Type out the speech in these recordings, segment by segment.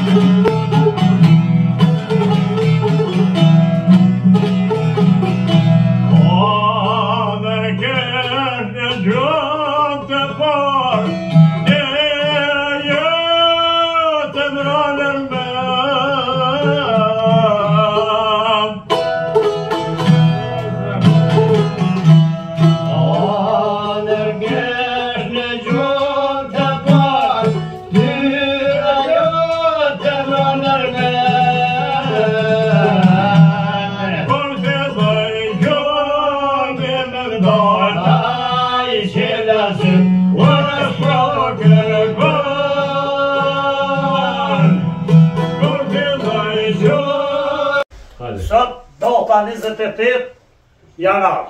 Data 28 janar.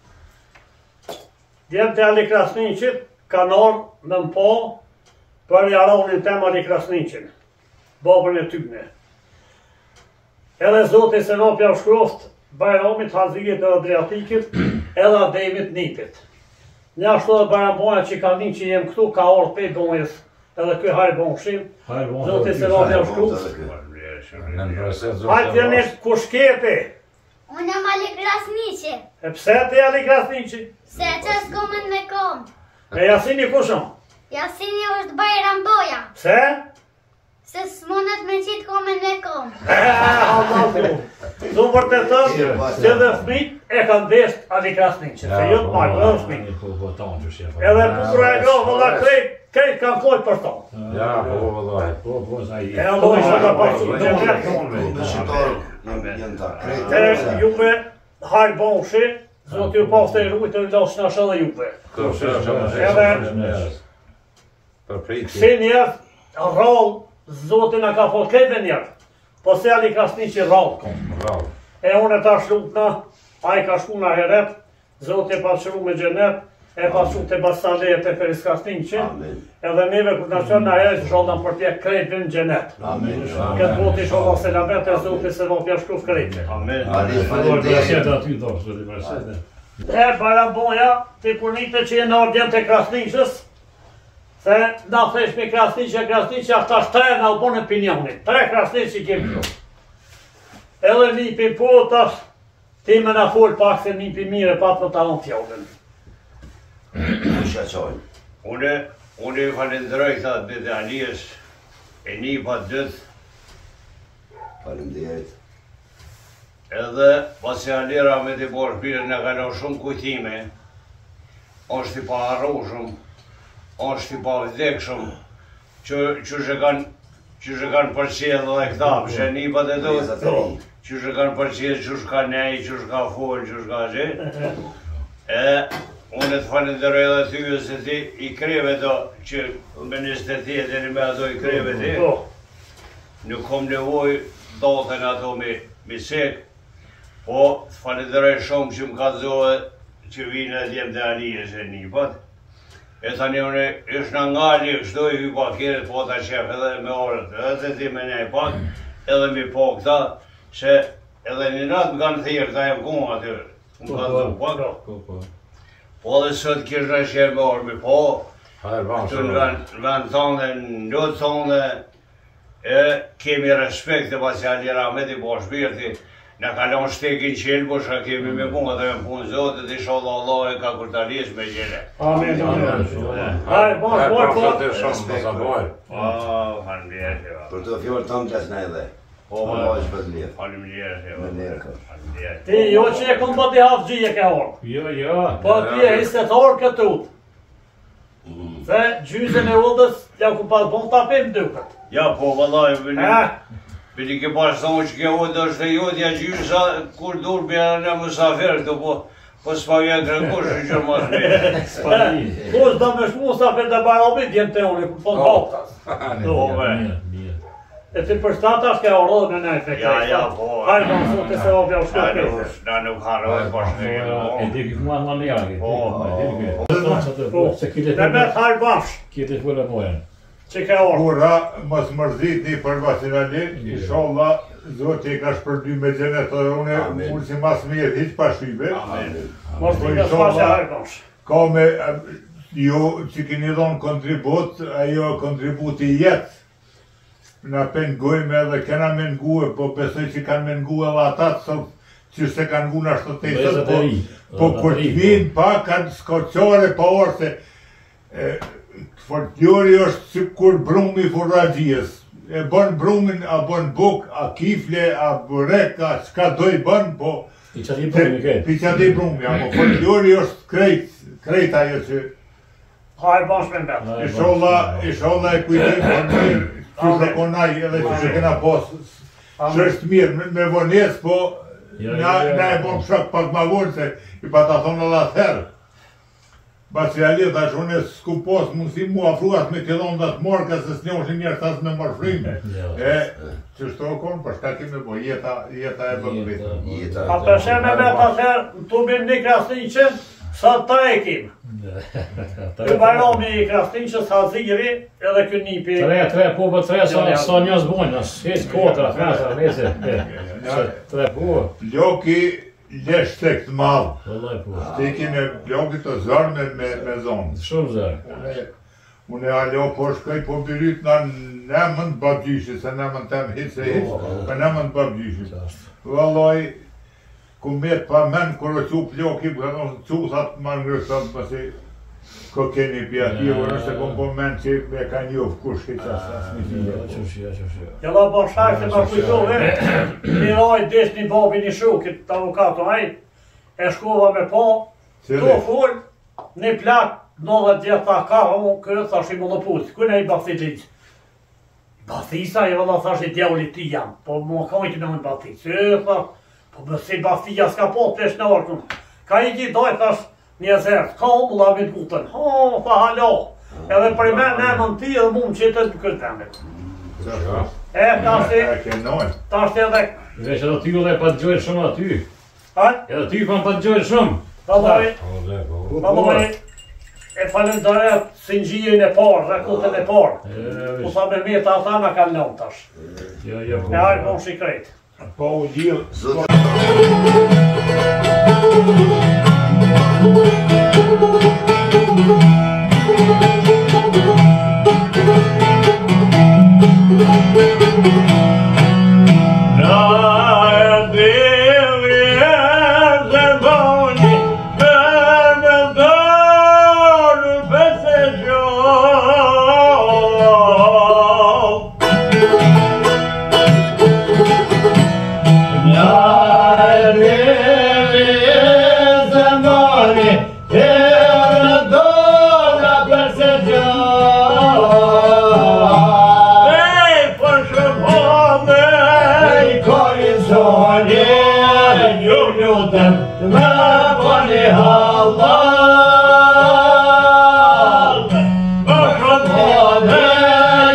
Djemë të Ali Krasniqit kanë orë në mpo për jaronin tem Ali Krasniqin, babën e tyne. Edhe Zoti Senopja u shkroft Bajramit, Hazijit e Adriatikit, edhe Ademit Nipit. Një ashtu dhe Bajramboja që ka një që jem këtu, ka orë pej bonjes, edhe këj hajë bonshim, Zoti Senopja u shkroft. Hajtë jeni ku shketi? Unë jam Ali Krasniqi. E pse ti Ali Krasniqi? Se që s'komën me kom. E Jasini kushon? Jasini është Bajramboja. Pse? Se s'monet me qitë komën me kom. Du për të tëmë që dhe fmit e kanë desht Ali Krasniqi. Se ju të marrë, dhe fmit. Edhe kukra e grohë, vëlla krejt kanë kojt për tonë. Ja, po vëllaj. E alloj që ka pasu të gjenet. Juve hajë bonshi, Zotë ju pastë e rujtë të lasë në shë dhe juve. Si njerë, rallë, Zotë në ka fot kejve njerë, po se Ali Krasniqi rallë kom. E unë e ta shlupna, a i ka shku në heret, Zotë e pasëru me gjenet, e pasu të basalejet e Feris Krasniqi, edhe neve kërë në qënë në heret, shodhan për tje krejtë në gjenet. Këtë voti shodhan se labet e Zotë se vopja shkruf krejtë. E Bajramboja, të punite që jenë ardjen të Krasniqës, se na thesh me Krasniqi, ata shtre na u bon opinionit. 3 Krasniqi kemi këtu. Edhe nipi po tash, ti me na fol pak se nipi mire pa të talon fjallën. Unë i falenderoj këta të Alijes e nipa dëtë. Faleminderit. Edhe pasi Alira me të boshbire në kalon shumë kujtime, është i pa arrushëm, është i pa vdekshëm, që kanë përqedh dhe këta, pëshe nipat e do, që kanë përqedh, që ka nej, që ka folë, që ka gjithë. Unë të falenderoj edhe ty, se ti i kreve do, që ministeritetin e me ato i kreve ti, nuk kom nevoj dotën ato me sek, po të falenderoj shumë që më ka zohe që vinë e djemë të Alijes e nipat. E tani unë ishtë në ngalli, kështu i hypa kjerët, po ta qef edhe me orët, edhe ti me nej pak, edhe me po këta, se edhe një natë më kanë thirë, ta jem kumë atyre, më kanë dhë pak. Po dhe sot kishë në qef me orë, me po, këtu në vend thonë dhe në ljot thonë dhe, e kemi respekt e pasi Alira Ahmeti po shpirti, në kalon shtekin qelë, po shka kemi me punë dhe me punë zotë, dhe shodha Allah e ka kurtalis me gjele. Amen. Hajë, boj. Falemderit. Për të fjallë tëmë qas në edhe. Falemderit. Ti, jo që e këmë bëti hafgjie ke orë. Jo. Po ti e histetor këtu. Se gjyzën e udhës, ja ku pas bon tapim duket. Ja, po, vëllaj, Bili ke pas thonë që ke udhë është e jodja gjysa, kur dur bjera në mësafer, të po s'pa vjen kërkush në që mas me. Kush do me shmu mësafer dhe Bajramit jenë të unë, ku po t'baptas. E ti për shtatash ke orë në nejtë e krejtë. Ja, po. Hajë në mësut e se opja u shkërkejtë. Na nuk haroj pas në E di këtë mua në njerë. Në betë hajë bashkë. Kjeti full e mojën. Që ke orë. Kura, mos mërzit një për vacinali, inshallah, Zoti ka shpërdy me gjenet dhe unë si mas mirë, hiq pa shqipe. Mos të ka shpashe hajë bashkë. Ka me, jo që keni dhonë kontribut, ajo kontributi jetë. na pengojme edhe kena mengue, po besoj që kanë mengue edhe ata që se kanë ngu në 78, po kur të vinë pa kanë skoqare pa orë se folklori është si kur brumi furragjijës. E bën brumin, a bën buk, a kifle, a burek, a çka do i bën, po... Piqati brumi këtë. Piqati brumi, apo folklori është krejt ajo që... Ha e bash me mbetë. Isholla e kujtim për mirë, që shëkonaj edhe që kena posë, që është mirë, me vones, po... Na e bom shok pak ma vonë, se i pa ta thonë edhe atëherë. Basi ali, tash unë s'ku posë mundësi mu afruat me këllon dhe të morë, ka se s'njohë njerë tas me marë frime. Që shto konë, për shka kime bo, jeta e bëmë. A përshe me me të atëherë, në tubim një Krasniqën, sa të ekim. Kë bajrami i Krasniqës, Haziri, edhe kë nipi... Tre po, tre sa njës bojnë, s'heq kotra, frasa, nese. Tre po. Loki lesh tek të madhë. Vëllaj po. Stekin e blokit të zërë me zonë. Shumë zërë. Unë e alo po shkoj po birit nga nemën të babgjyshi, se nemën tem hitë se hitë, për nemën të babgjyshi. Vëllaj, ku metë pa men, kërë që ploki, që thatë ma ngrësat, pësi kokeni pjati, nëse kom po men që me ka njofë kush këtë asë një Jella po shak se ma kujtove, një raj des një babi një shukit të avukato aj, e shkova me po, to full, një plak, 90 djeta ka, kërë thash i monopus, kërë e i Bathit. Bathisa, e vëlla thash i djavlit ti jam, po më kajti me më Bathit. Po bësi Bathia s'ka po, plesh në orkën. Ka i gjithë doj, thash, një zërë, ka më lavit gutën. Tha halo, edhe për i me në emën ti edhe mu më qitët për këtë vendit. Tashti edhe... Vesh edhe ty edhe pa të gjojnë shumë aty. Edhe ty pa të gjojnë shumë. Taloj, e falendaret singjijin e parë, rekutën e parë. Po sa me meta ata nga kanë lënë tash. E hajë po shikrejt. Po u gjilë.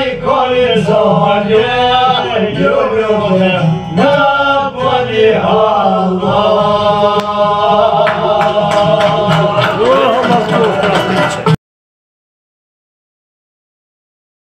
Yeah.